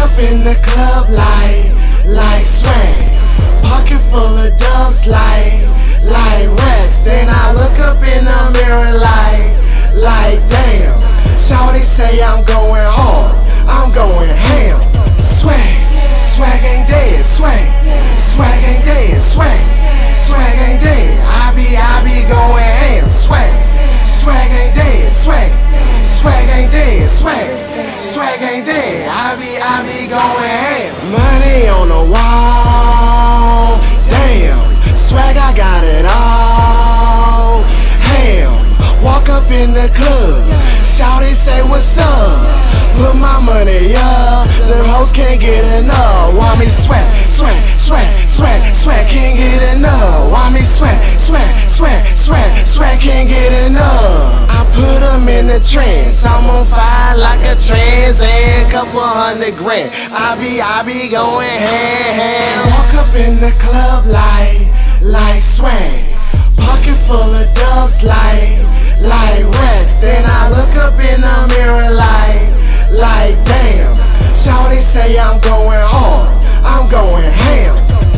up in the club like swag. Pocket full of dubs like racks. Then I look up in the mirror like damn. Shawty say I'm going hard, I'm going ham. Swag ain't dead, swag ain't dead, swag ain't dead. I be going ham. Swag ain't dead, swag ain't dead, swag ain't dead. I be going ham. Money on the wall, damn. Swag, I got it all. Ham, walk up in the club. Shawty say what's up. Put my money up. Them hoes can't get enough. Want me swag, can't get enough. Want me swag, can't get enough. I put them in the trance. I'm on fire like a trans and couple $100 grand. I be going ham. Walk up in the club like swag. Pocket full of dubs like racks. Then I look up in the mirror like damn. Shawty say I'm going hard, I'm going ham.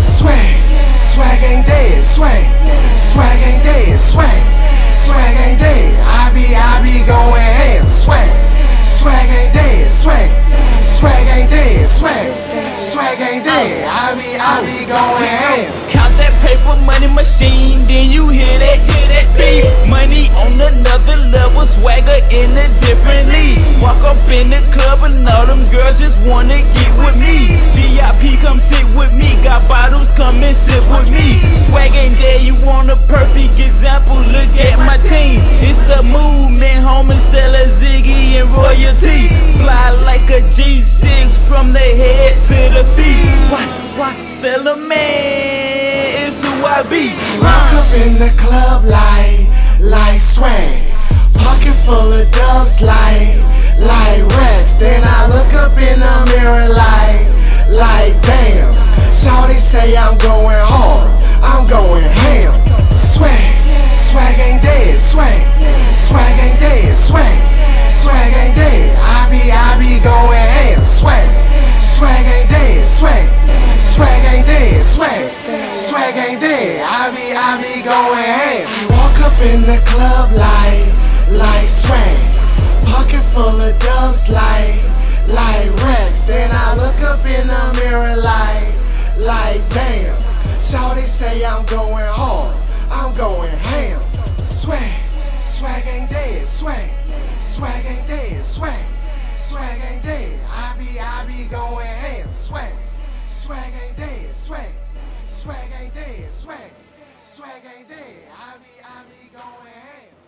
Swag ain't dead, swag ain't dead, swag ain't dead. I be going ham. Swag ain't dead, swag ain't dead, swag ain't dead. I be going ham. Count that paper money machine, then you hear that beat. Money on another level, swagger in a different league. Walk up in the club and all them girls just wanna get with me. VIP come sit with me, got bottles come and sit with me. Swag ain't there, you want a perfect example, look at my team. It's the movement, homie, Stella, Ziggy and royalty. Fly like a G6 from the head to the feet. Why, Stella man, it's who I be. Walk up in the club like swag. Pocket full of dubs like racks. Then I look up in the mirror like damn. Shawty say I'm going hard, I'm going ham. Swag ain't dead, swag ain't dead, swag ain't dead. I be going ham. Swag ain't dead, swag ain't dead, swag ain't dead. I be going ham. I walk up in the club like swag. Pocket full of dubs like racks. Then I look up in the mirror like damn. Shawty say I'm going hard, I'm going ham. Swag ain't dead, swag ain't dead, swag ain't dead. I be going ham. Swag ain't dead, swag ain't dead, swag ain't dead. I be going ham.